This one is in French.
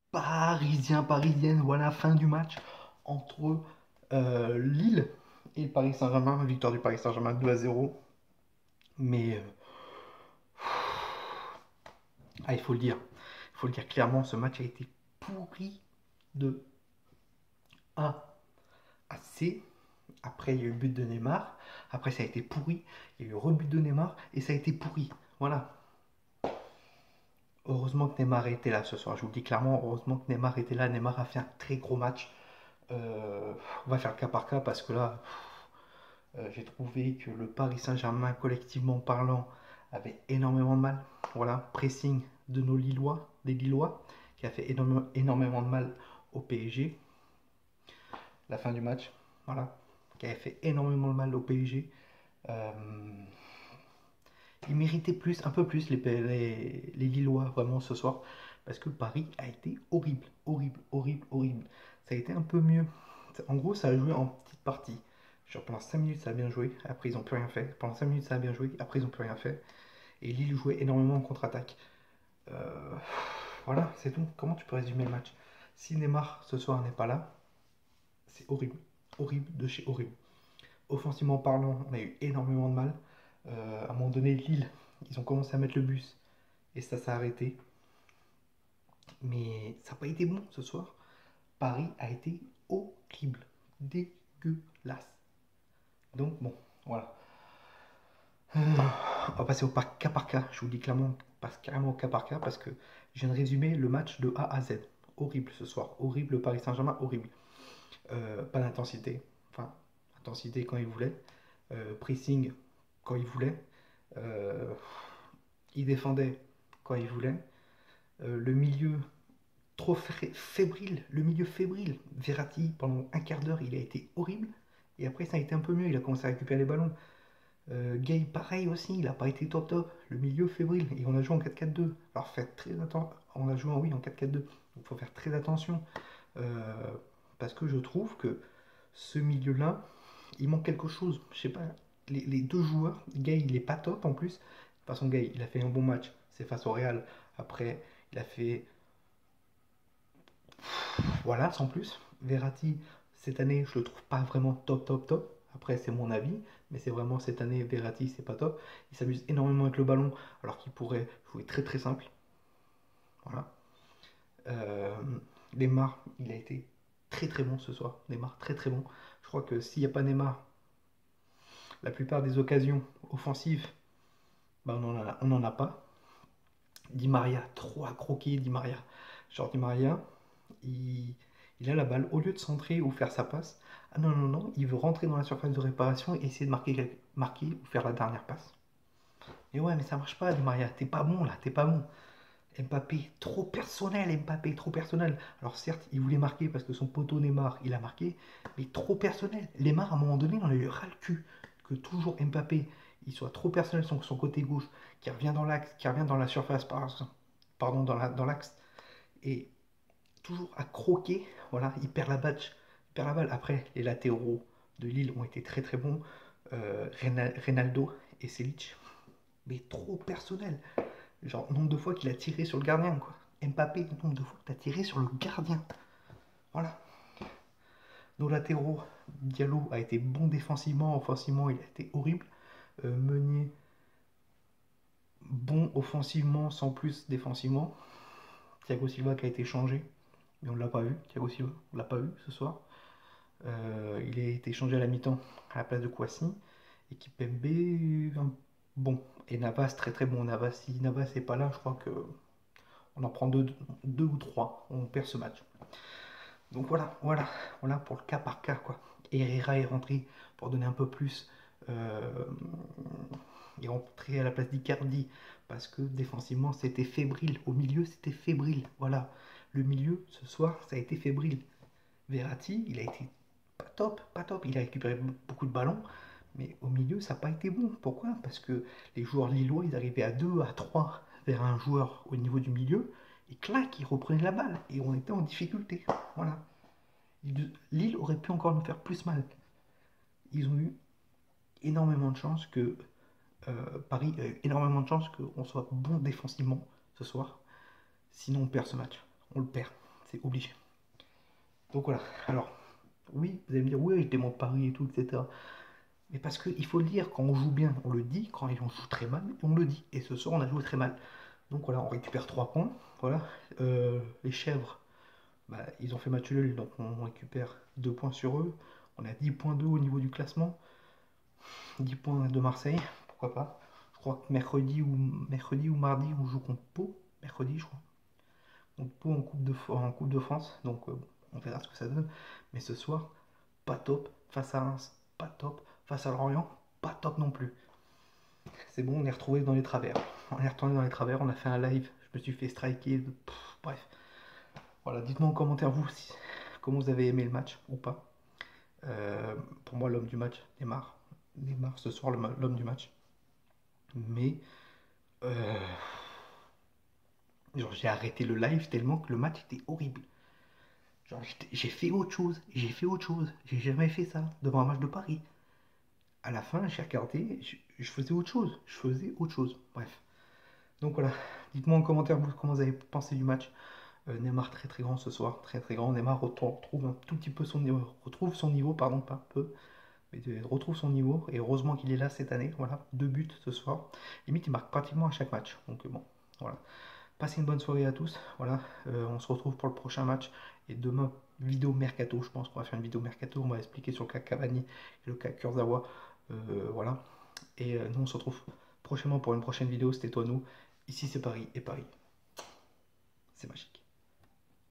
parisienne, voilà, fin du match entre Lille et le Paris Saint-Germain, victoire du Paris Saint-Germain 2-0. Mais il faut le dire, clairement, ce match a été pourri de A à C. Après, il y a eu le but de Neymar. Après, ça a été pourri. Il y a eu le rebut de Neymar et ça a été pourri. Voilà. Heureusement que Neymar était là ce soir. Je vous le dis clairement, heureusement que Neymar était là. Neymar a fait un très gros match. On va faire le cas par cas parce que là, j'ai trouvé que le Paris Saint-Germain, collectivement parlant, avait énormément de mal. Voilà, pressing de nos Lillois, des Lillois, qui a fait énormément de mal au PSG. La fin du match, voilà, qui avait fait énormément de mal au PSG. Euh, ils méritaient plus, un peu plus les Lillois vraiment ce soir, parce que Paris a été horrible, horrible, horrible, horrible. Ça a été un peu mieux. En gros, ça a joué en petites parties. Genre pendant 5 minutes ça a bien joué, après ils n'ont plus rien fait. Pendant 5 minutes ça a bien joué, après ils n'ont plus rien fait. Et Lille jouait énormément en contre-attaque. Euh, voilà, c'est tout. Comment tu peux résumer le match? Si Neymar ce soir n'est pas là, c'est horrible. Horrible de chez horrible. Offensivement parlant, on a eu énormément de mal. À un moment donné, Lille, ils ont commencé à mettre le bus et ça s'est arrêté. Mais ça n'a pas été bon ce soir. Paris a été horrible, dégueulasse. Donc bon, voilà. On va passer au cas par cas. Je vous le dis clairement, on passe carrément au cas par cas parce que je viens de résumer le match de A à Z. Horrible ce soir, horrible le Paris Saint-Germain, horrible. Pas d'intensité, enfin, intensité quand il voulait, pressing quand il voulait, euh, il défendait quand il voulait, le milieu trop fébrile, le milieu fébrile. Verratti, pendant un quart d'heure, il a été horrible. Et après, ça a été un peu mieux. Il a commencé à récupérer les ballons. Gay, pareil aussi, il n'a pas été top top. Le milieu fébrile. Et on a joué en 4-4-2. Alors faites très attention. On a joué oui, en 4-4-2. Il faut faire très attention. Euh, parce que je trouve que ce milieu-là, il manque quelque chose. Je sais pas. Les deux joueurs, Gay, il est pas top en plus. De toute façon, Gay, il a fait un bon match. C'est face au Real. Après, il a fait voilà, sans plus. Verratti, cette année, je le trouve pas vraiment top, top, top. Après, c'est mon avis, mais c'est vraiment cette année, Verratti, c'est pas top. Il s'amuse énormément avec le ballon, alors qu'il pourrait jouer très, très simple. Voilà. Euh, Neymar, il a été très, très bon ce soir. Neymar, très, très bon. Je crois que s'il n'y a pas Neymar, la plupart des occasions offensives, bah, on n'en a pas. Di Maria, trop à croquer, Di Maria. Genre, Di Maria, il, il a la balle, au lieu de centrer ou faire sa passe, ah non, non, non, il veut rentrer dans la surface de réparation et essayer de marquer ou faire la dernière passe. Et ouais, mais ça marche pas, Di Maria, t'es pas bon là, t'es pas bon. Mbappé, trop personnel, Mbappé, trop personnel. Alors certes, il voulait marquer parce que son poteau Neymar, il a marqué, mais trop personnel. Neymar, à un moment donné, il en a eu ras le cul que toujours Mbappé, il soit trop personnel sur son côté gauche, qui revient dans l'axe, qui revient dans la surface, pardon, dans l'axe, et toujours à croquer. Voilà, il perd la balle. Il perd la balle. Après, les latéraux de Lille ont été très très bons. Reynaldo et Selic. Mais trop personnel. Genre, nombre de fois qu'il a tiré sur le gardien, quoi. Mbappé, nombre de fois qu'il a tiré sur le gardien. Voilà. Nos latéraux, Diallo a été bon défensivement, offensivement, il a été horrible. Meunier, bon offensivement, sans plus défensivement. Thiago Silva qui a été changé, mais on ne l'a pas vu. Thiago Silva, on ne l'a pas vu ce soir. Il a été changé à la mi-temps à la place de Kouassi. Équipe MB, bon. Et Navas, très très bon. Navas, si Navas n'est pas là, je crois que on en prend deux ou trois. On perd ce match. Donc voilà pour le cas par cas, quoi. Herrera est rentré pour donner un peu plus. Euh, il est rentré à la place d'Icardi parce que défensivement c'était fébrile. Au milieu c'était fébrile. Voilà. Le milieu ce soir ça a été fébrile. Verratti, il a été pas top, pas top. Il a récupéré beaucoup de ballons, mais au milieu, ça n'a pas été bon. Pourquoi? Parce que les joueurs lillois, ils arrivaient à 2, à 3 vers un joueur au niveau du milieu, et clac, ils reprenaient la balle, et on était en difficulté. Voilà. Lille aurait pu encore nous faire plus mal. Ils ont eu énormément de chance que Paris a eu énormément de chance qu'on soit bon défensivement ce soir. Sinon, on perd ce match. On le perd. c'est obligé. Donc voilà, alors, oui, vous allez me dire, oui, je démonte Paris et tout, etc. Mais parce qu'il faut le dire, quand on joue bien, on le dit, quand on joue très mal, on le dit. Et ce soir, on a joué très mal. Donc voilà, on récupère 3 points. Voilà. Les chèvres, bah, ils ont fait match nul, donc on récupère 2 points sur eux. On a 10 points d'eux au niveau du classement. 10 points de Marseille, pourquoi pas. Je crois que mercredi ou mardi, on joue contre Pau. Mercredi, je crois. Contre Pau en coupe de France. Donc on verra ce que ça donne. Mais ce soir, pas top face à Reims. Pas top face à Lorient. Pas top non plus. C'est bon, on est retrouvé dans les travers. On est retourné dans les travers, on a fait un live, je me suis fait striker. Bref. Voilà, dites-moi en commentaire vous comment vous avez aimé le match ou pas. Pour moi, l'homme du match, Neymar. Neymar ce soir, l'homme du match. Mais genre, j'ai arrêté le live tellement que le match était horrible. Genre, j'ai fait autre chose, j'ai fait autre chose. J'ai jamais fait ça devant un match de Paris. À la fin, j'ai regardé, je faisais autre chose. Je faisais autre chose. Bref. Donc voilà, dites-moi en commentaire vous comment vous avez pensé du match. Neymar très très grand ce soir, très très grand. Neymar retrouve un tout petit peu son niveau, retrouve son niveau, pardon, pas un peu, mais retrouve son niveau. Et heureusement qu'il est là cette année. Voilà, 2 buts ce soir. Limite, il marque pratiquement à chaque match. Donc bon, voilà. Passez une bonne soirée à tous. Voilà, on se retrouve pour le prochain match. Et demain, vidéo mercato. Je pense qu'on va faire une vidéo mercato. On va expliquer sur le cas Cavani et le cas Kurzawa. Voilà. Et nous, on se retrouve prochainement pour une prochaine vidéo. C'était toi, nous. Ici, c'est Paris et Paris. C'est magique.